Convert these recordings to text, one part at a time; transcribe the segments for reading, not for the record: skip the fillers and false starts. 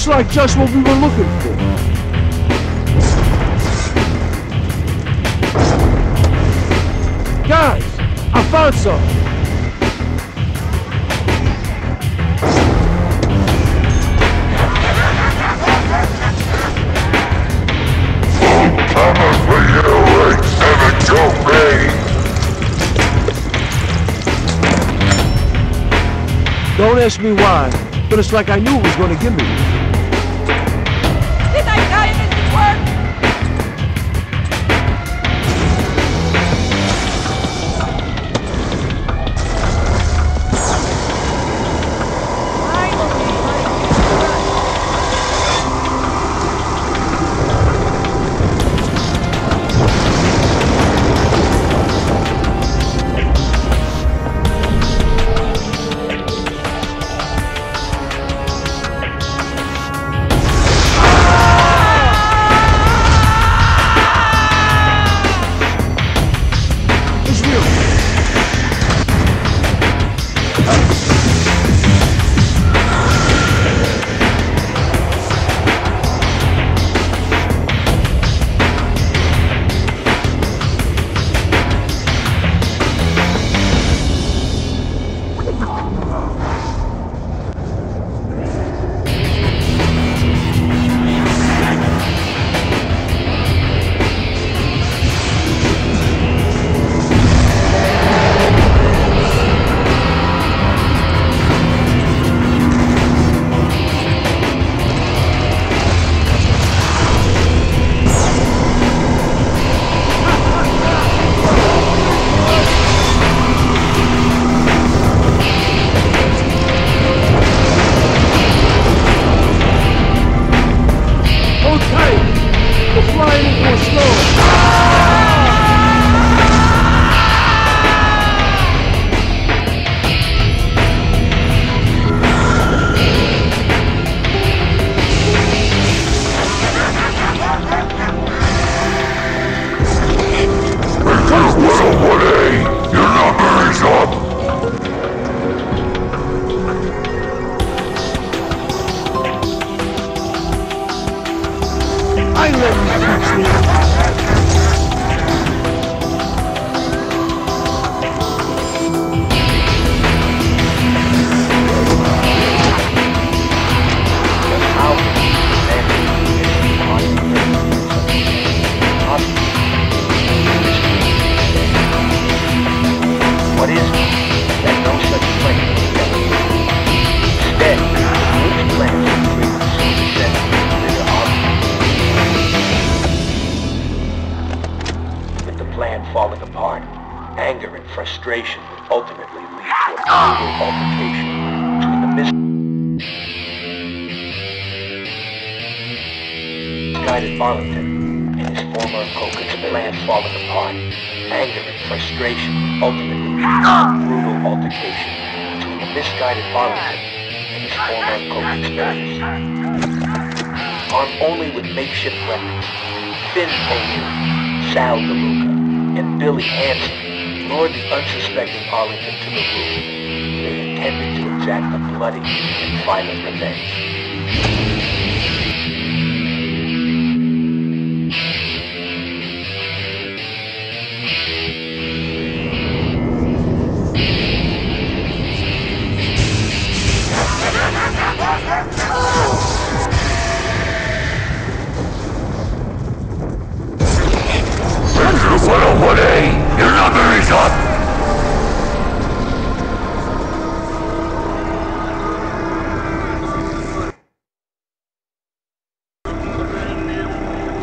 like just what we were looking for. Guys, I found something. Coming for you, X-7 Don't ask me why, but it's like I knew it was going to give me. Did I die in this work? Falling apart, anger and frustration will ultimately lead to a brutal altercation between the misguided Arlington and his former co-conspirator. Plan falling apart, anger and frustration will ultimately lead to a brutal altercation between the misguided Arlington and his former co-conspirators. Armed only with makeshift weapons, Finn O'Neill, Sal DeLuca, and Billy Hansen lured the unsuspecting Arlington to the roof. They intended to exact a bloody and violent revenge. Your number is up!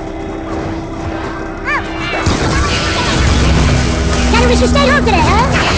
Gotta wish you stayed home today, huh?